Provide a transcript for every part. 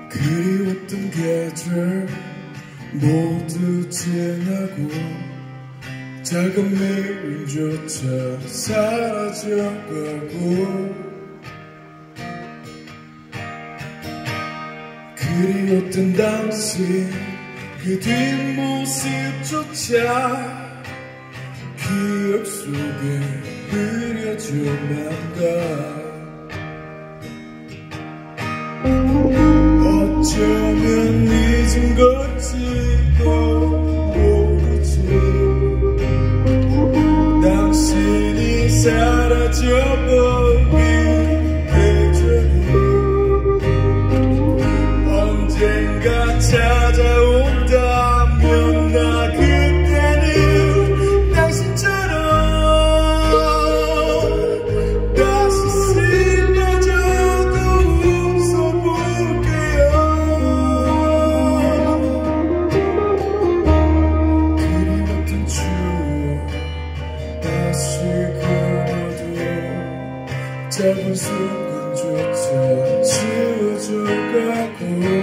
그리웠던 계절 모두 지나고 작은 미움조차 사라져가고 그리웠던 당신 그 뒷모습조차 기억 속에 흐려져만 가. 어쩌면 잊은 걸지도 모르지. 당신이 사라져버린 계절이 언젠가 찾아온다면 나 그때는 당신처럼 다시 슬퍼져도 웃어볼게요. 그리웠던 추억 다시 그려도 작은 순간조차 지워져가고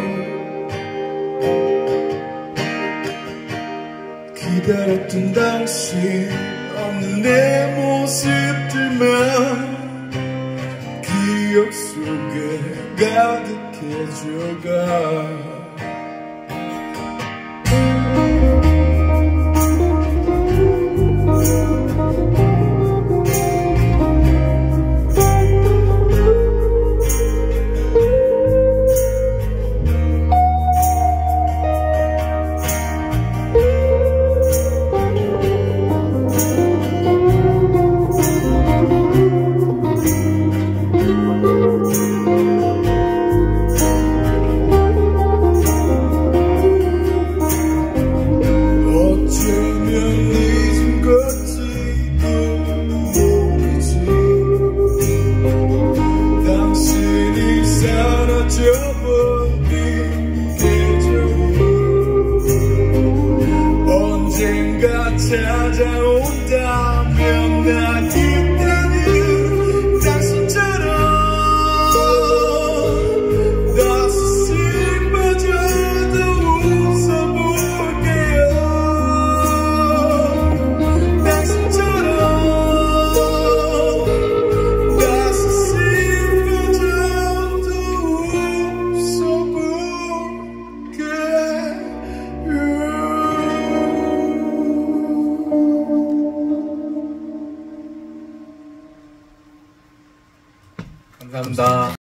기다렸던 당신 없는 내 모습들만 기억 속에 가득해져가. 언젠가 찾아온다면 나 그때는 당신처럼 다시 슬퍼져도 웃어볼게요. 당신처럼 다시 슬퍼져도 감사합니다.